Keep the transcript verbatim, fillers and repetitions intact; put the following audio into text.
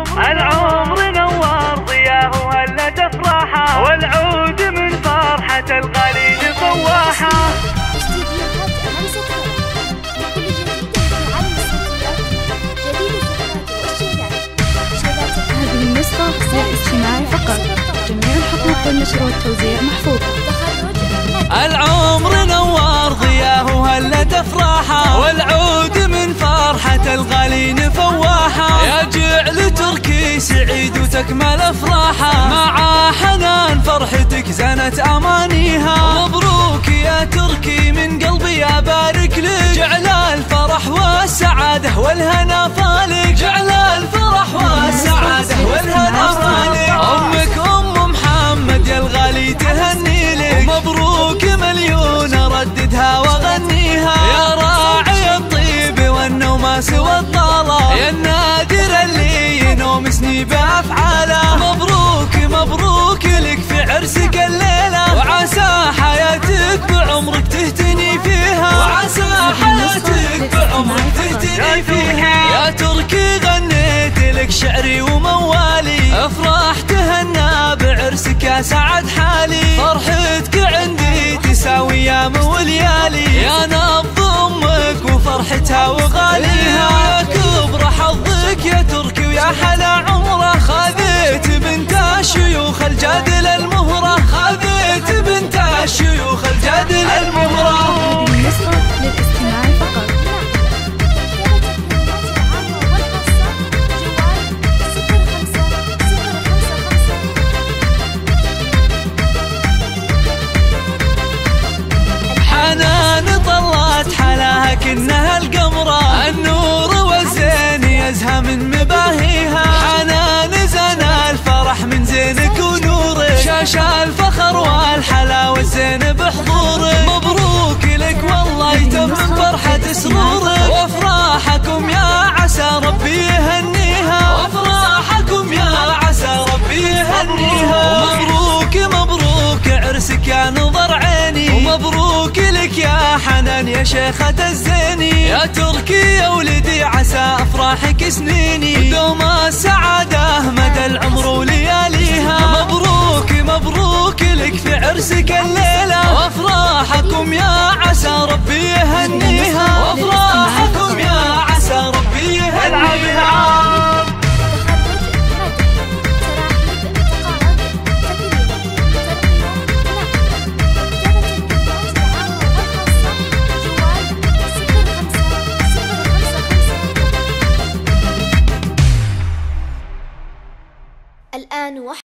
العمر نوار ضياه وهلت افراحه، والعود من فرحة الغالي فواحه. هذه النسخة للاستماع فقط، جميع الحقوق والنشر والتوزيع محفوظة. العمر نوار ضياه وهلت افراحه، والعود من فرحة الغالين فواحه. يا جعل تركي سعيد وتكمل افراحه، مع حنان فرحتك زنت امانيها. مبروك يا تركي من قلبي ابارك لك، جعل الفرح والسعاده والهنا فالك، جعل الفرح والسعاده والهنا فالك. امك ام محمد يا الغالي تهني لك، مبروك مليون ارددها واغنيها. يا راعي الطيب والنوماس والطاله، يا النادر اللي ينومسني بافعاله. مبروك مبروك لك في عرسك الليله، وعسى حياتك بعمرك تهتني فيها، وعسى حياتك بعمرك تهتني فيها. يا تركي غنيت لك شعري وموالي، افراح تهنى بعرسك يا سعد حالي. فرحتك عندي تساوي ايام وليالي، يا نبض امك وفرحتها وغاليها. يا كبر حظك يا تركي ويا حلا عمره، خذيت بنت الشيوخ الجادل المهره، خذيت بنت الشيوخ الجادل المهره. هذه النسخة للاستماع فقط. حنان طلعت حلاها كنها القمرة، النور والزين يزهى من مباهيها. حنان زنا الفرح من زينك ونورك، شاش الفخر والحلا والزين بحضورك. مبروك لك والله يتم فرحة سرورك، وافراحكم يا عسى ربي يهنيها، وافراحكم يا عسى ربي يهنيها. مبروك مبروك عرسك يا نظر عيني، ومبروك لك يا حنان يا شيخة الزيني. يا تركي يا ولدي عسى افراحك سنيني، ودوم السعادة مدى العمر ولياليها. مبروك مبروك لك في عرسك الليلة، وافراحكم يا عسى ربي يهنيها، وافراحكم يا عسى ربي يهنيها. الآن